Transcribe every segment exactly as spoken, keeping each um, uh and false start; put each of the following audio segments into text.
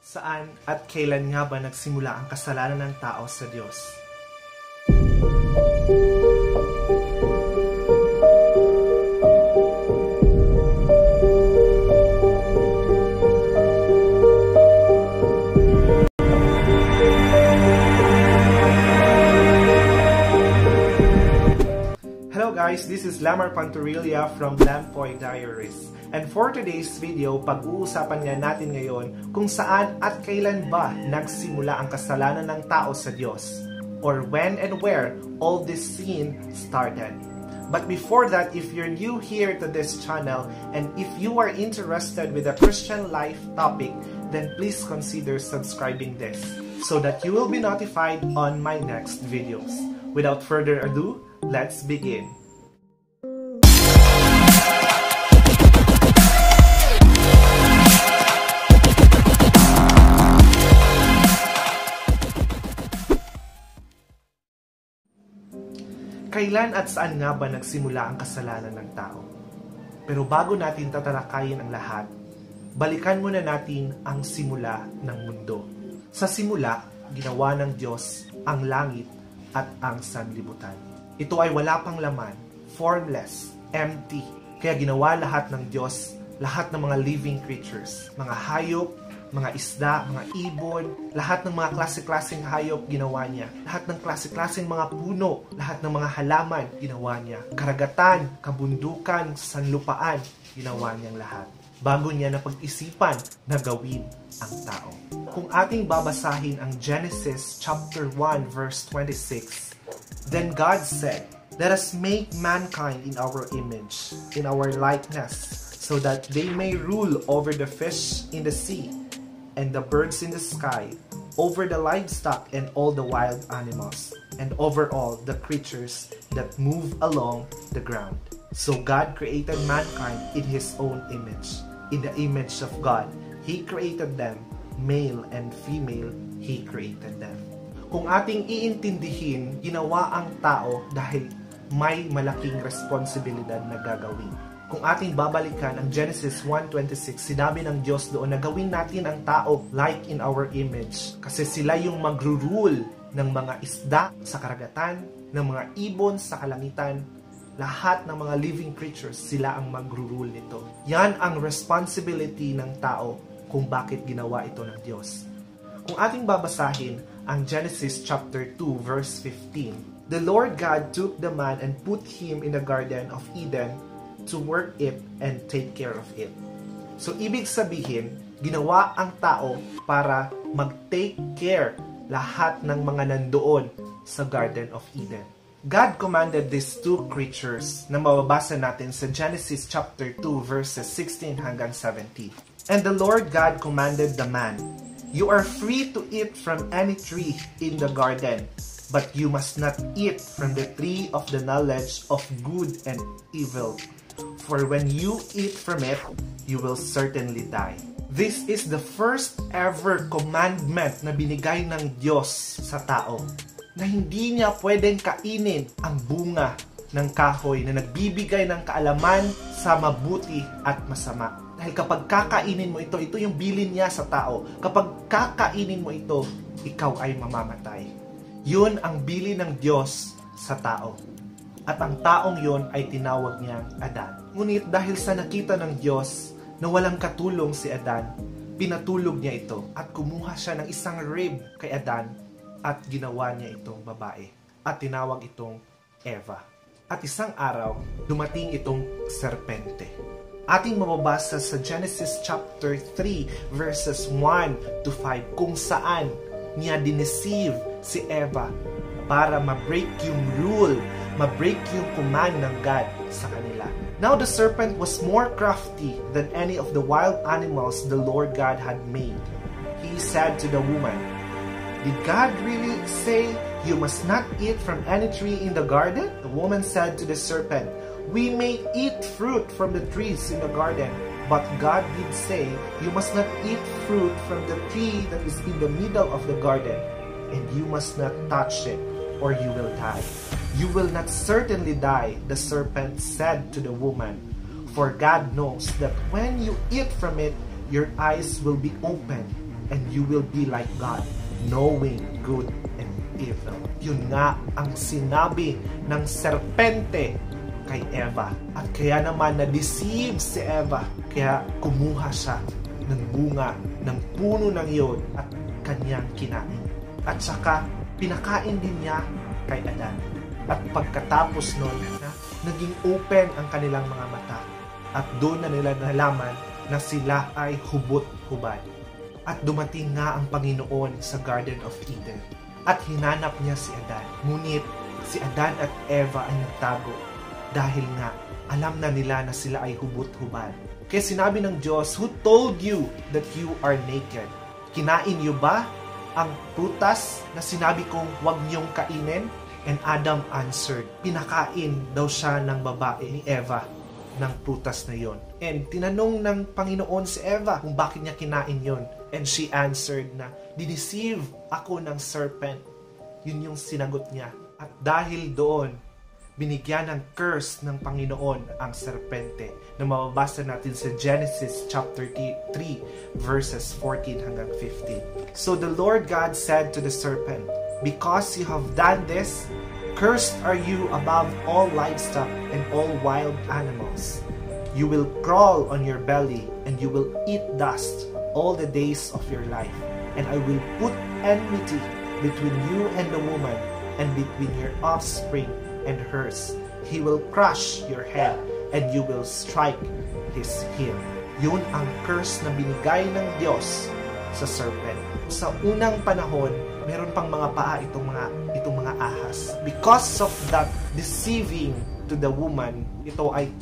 Saan at kailan nga ba nagsimula ang kasalanan ng tao sa Diyos? Hello guys, this is Lamar Pantorilla from Lampoy Diaries. And for today's video, pag-uusapan nga natin ngayon kung saan at kailan ba nagsimula ang kasalanan ng tao sa Diyos, or when and where all this sin started. But before that, if you're new here to this channel and if you are interested with a Christian life topic, then please consider subscribing this so that you will be notified on my next videos. Without further ado, let's begin. Kailan at saan nga ba nagsimula ang kasalanan ng tao? Pero bago natin tatalakayin ang lahat, balikan muna natin ang simula ng mundo. Sa simula, ginawa ng Diyos ang langit at ang sanlibutan. Ito ay wala pang laman, formless, empty. Kaya ginawa lahat ng Diyos, lahat ng mga living creatures, mga hayop, mga isda, mga ibon, lahat ng mga klase-klaseng hayop ginawa niya. Lahat ng klase-klaseng mga puno, lahat ng mga halaman ginawa niya. Karagatan, kabundukan, sanlupaan, ginawa niyang lahat. Bago niya napag-isipan na gawin ang tao. Kung ating babasahin ang Genesis chapter one verse twenty-six, then God said, "Let us make mankind in our image, in our likeness, so that they may rule over the fish in the sea, and the birds in the sky, over the livestock and all the wild animals, and over all the creatures that move along the ground." So God created mankind in His own image. In the image of God, He created them. Male and female, He created them. Kung ating iintindihin, ginawa ang tao dahil may malaking responsibilidad na gagawin. Kung ating babalikan ang Genesis one twenty-six, sinabi ng Diyos doon na gawin natin ang tao like in our image. Kasi sila yung magro-rule ng mga isda sa karagatan, ng mga ibon sa kalangitan, lahat ng mga living creatures, sila ang magro-rule nito. Yan ang responsibility ng tao kung bakit ginawa ito ng Diyos. Kung ating babasahin ang Genesis chapter two verse fifteen, the Lord God took the man and put him in the Garden of Eden to work it and take care of it. So, ibig sabihin, ginawa ang tao para mag-take care lahat ng mga nandoon sa Garden of Eden. God commanded these two creatures na mababasa natin sa Genesis chapter two verses sixteen hanggang seventeen. And the Lord God commanded the man, "You are free to eat from any tree in the garden, but you must not eat from the tree of the knowledge of good and evil. For when you eat from it, you will certainly die." This is the first ever commandment na binigay ng Diyos sa tao, na hindi niya pwedeng kainin ang bunga ng kahoy na nagbibigay ng kaalaman sa mabuti at masama. Dahil kapag kakainin mo ito, ito yung bilin niya sa tao. Kapag kakainin mo ito, ikaw ay mamamatay. Yun ang bilin ng Diyos sa tao. At ang taong yon ay tinawag niyang Adan. Ngunit dahil sa nakita ng Diyos na walang katulong si Adan, pinatulog niya ito at kumuha siya ng isang rib kay Adan at ginawa niya itong babae at tinawag itong Eva. At isang araw, dumating itong serpente. Ating mababasa sa Genesis chapter three verses one to five kung saan niya dineceive si Eva para ma-break yung rule, ma-break yung command ng God sa kanila. Now the serpent was more crafty than any of the wild animals the Lord God had made. He said to the woman, "Did God really say you must not eat from any tree in the garden?" The woman said to the serpent, "We may eat fruit from the trees in the garden, but God did say, you must not eat fruit from the tree that is in the middle of the garden, and you must not touch it, or you will die." "You will not certainly die," the serpent said to the woman, "for God knows that when you eat from it, your eyes will be opened, and you will be like God, knowing good and evil. Yun nga ang sinabi ng serpente kay Eva. At kaya naman na-deceive si Eva. Kaya kumuha siya ng bunga ng puno ng iyon at kanyang kinain. At saka pinakain din niya kay Adan. At pagkatapos nun, na, naging open ang kanilang mga mata. At doon na nila nalaman na sila ay hubot-hubad. At dumating nga ang Panginoon sa Garden of Eden. At hinanap niya si Adan. Ngunit si Adan at Eva ay nagtago. Dahil nga, alam na nila na sila ay hubot-hubad. Kaya sinabi ng Diyos, who told you that you are naked? Kinain niyo ba ang prutas na sinabi kong huwag niyong kainin? And Adam answered, pinakain daw siya ng babae ni Eva ng prutas na yon. And tinanong ng Panginoon si Eva kung bakit niya kinain yon. And she answered na, dineceive ako ng serpent. Yun yung sinagot niya. At dahil doon, binigyan ng curse ng Panginoon ang serpente na mababasa natin sa Genesis chapter three verses fourteen hanggang fifteen. So the Lord God said to the serpent, because you have done this, cursed are you above all livestock and all wild animals. You will crawl on your belly and you will eat dust all the days of your life. And I will put enmity between you and the woman, and between your offspring and hers. He will crush your head and you will strike his heel. Yun ang curse na binigay ng Diyos sa serpent. Sa unang panahon, meron pang mga paa itong mga itong mga ahas. Because of that deceiving to the woman, ito ay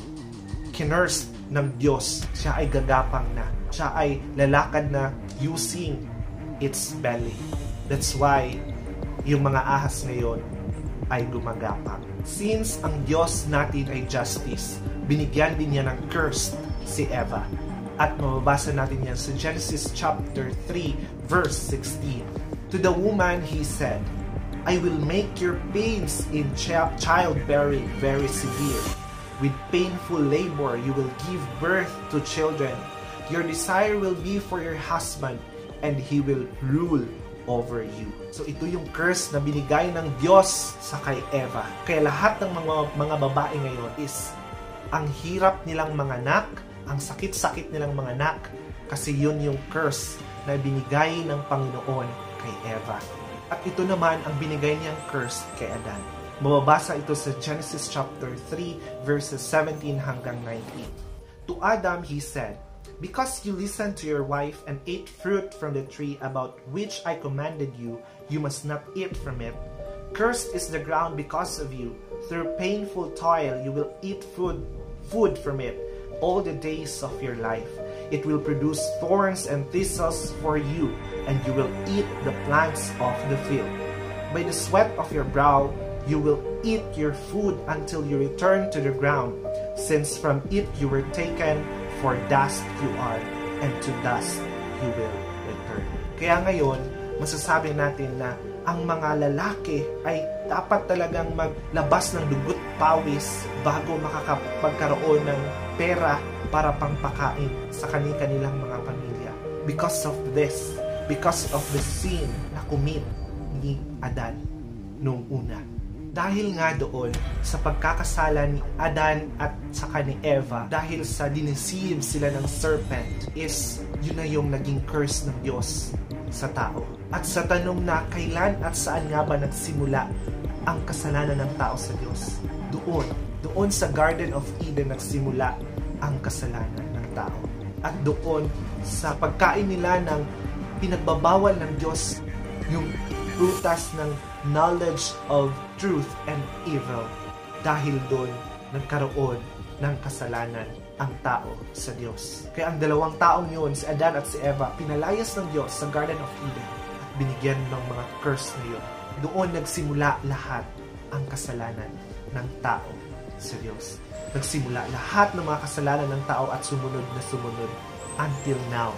kinurse ng Diyos. Siya ay gagapang na. Siya ay lalakad na using its belly. That's why yung mga ahas ngayon ay gumagapang. Since ang Diyos natin ay justice, binigyan din niya ng curse si Eva. At mababasa natin yan sa Genesis chapter three verse sixteen. To the woman he said, I will make your pains in childbearing very severe. With painful labor you will give birth to children. Your desire will be for your husband, and he will rule over you. So ito yung curse na binigay ng Diyos sa kay Eva. Kaya lahat ng mga, mga babae ngayon is ang hirap nilang manganak, ang sakit-sakit nilang manganak, kasi yun yung curse na binigay ng Panginoon kay Eva. At ito naman ang binigay niyang curse kay Adan. Mababasa ito sa Genesis chapter three verses seventeen hanggang nineteen. To Adam he said, because you listened to your wife and ate fruit from the tree about which I commanded you, you must not eat from it. Cursed is the ground because of you. Through painful toil you will eat food, food from it all the days of your life. It will produce thorns and thistles for you, and you will eat the plants of the field. By the sweat of your brow you will eat your food until you return to the ground, since from it you were taken. For dust you are, and to dust you will return. Kaya ngayon, masasabi natin na ang mga lalaki ay dapat talagang maglabas ng dugot pawis bago makakapagkaroon ng pera para pangpakain sa kani-kanilang mga pamilya. Because of this, because of the sin na commit ni Adan noong una. Dahil nga doon sa pagkakasala ni Adan at saka ni Eva, dahil sa dineceive sila ng serpent, is yun na yung naging curse ng Diyos sa tao. At sa tanong na kailan at saan nga ba nagsimula ang kasalanan ng tao sa Diyos, doon, doon sa Garden of Eden nagsimula ang kasalanan ng tao. At doon sa pagkain nila ng pinagbabawal ng Diyos, yung prutas ng knowledge of truth and evil, dahil doon nagkaroon ng kasalanan ang tao sa Diyos. Kaya ang dalawang taong yun, si Adan at si Eva, pinalayas ng Diyos sa Garden of Eden at binigyan ng mga curse na yun. Doon nagsimula lahat ang kasalanan ng tao sa Diyos. Nagsimula lahat ng mga kasalanan ng tao at sumunod na sumunod until now.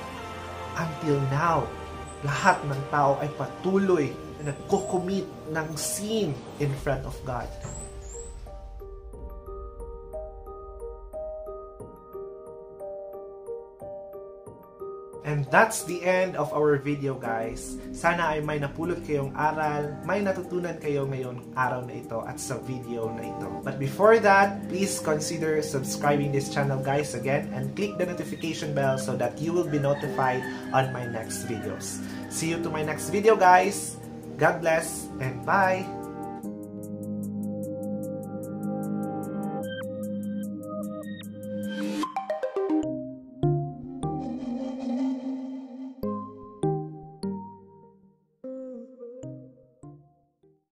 Until now, lahat ng tao ay patuloy na nagko-commit ng sin in front of God. And that's the end of our video, guys. Sana ay may napulot kayong aral, may natutunan kayo ngayon araw na ito at sa video na ito. But before that, please consider subscribing this channel, guys, again, and click the notification bell so that you will be notified on my next videos. See you to my next video, guys. God bless and bye!